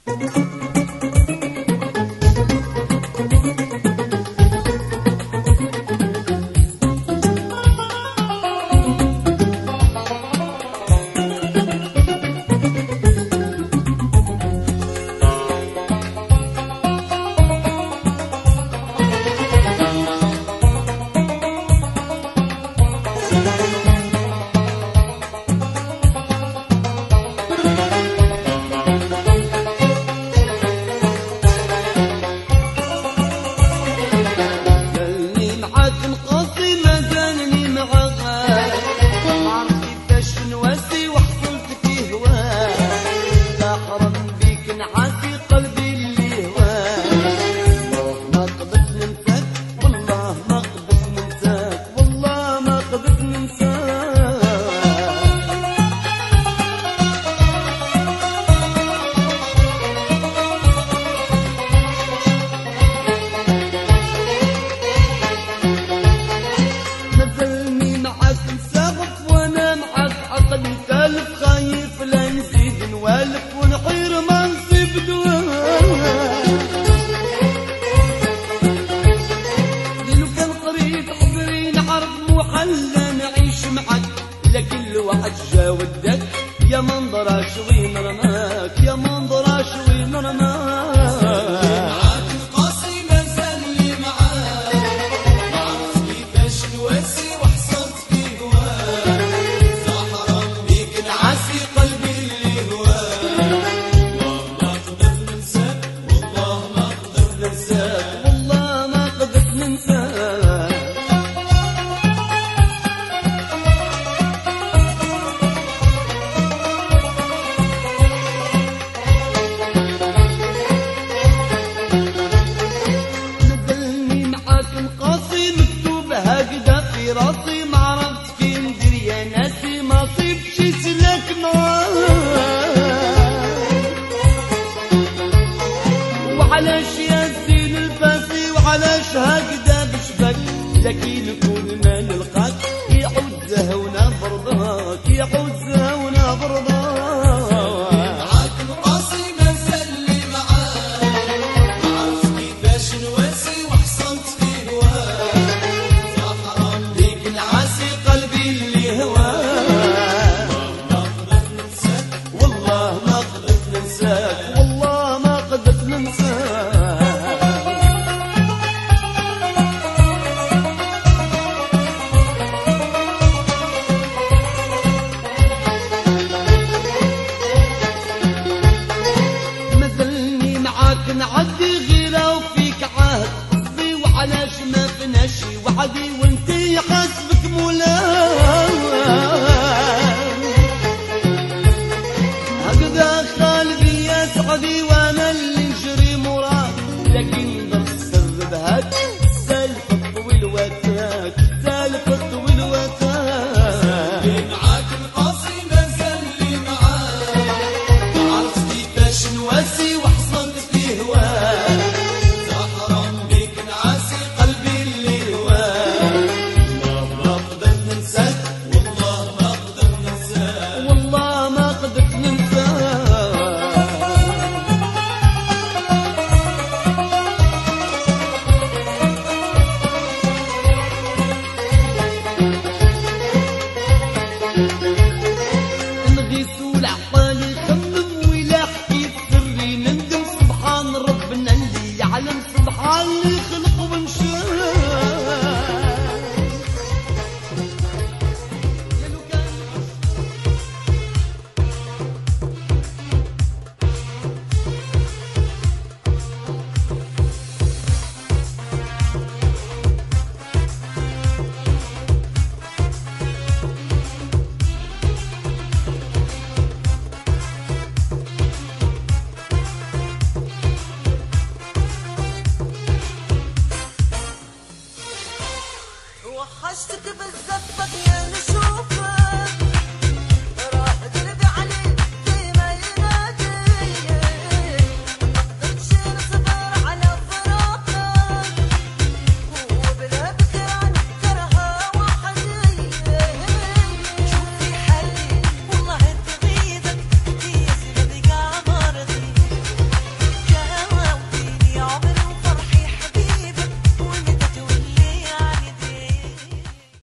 يا منظر شوي رماك يا منظر شوي رماك معاك القاسي ما زال لي معاك عرفت كيفاش نواسي وحصلت في هواك سحران بيك نعاسي قلبي اللي هواك والله ما قدرت ننساك والله ما قدرت ننساك والله ما قدرت ننساك راسي ما عرفت فين ندير يا ناسي ما صيبش سلك وعلاش يا زين الباسي وعلاش هكذا بشبك لكن كل ما نلقاك يعود زهونا برضاك يعود زهونا برضاك معاك القاسي ما زال لي معاك عرفت كيفاش نواسي وحصلت في هواك قلبي اللي هواك والله ما قدرت ننساك والله ما قدرت ننساك مثلني معاك نعدي غيره وفيك عهد قصدي وعلاش ما فيناش وعدي وانتي حاسبك مولاك هكذا قلبي يا سعدي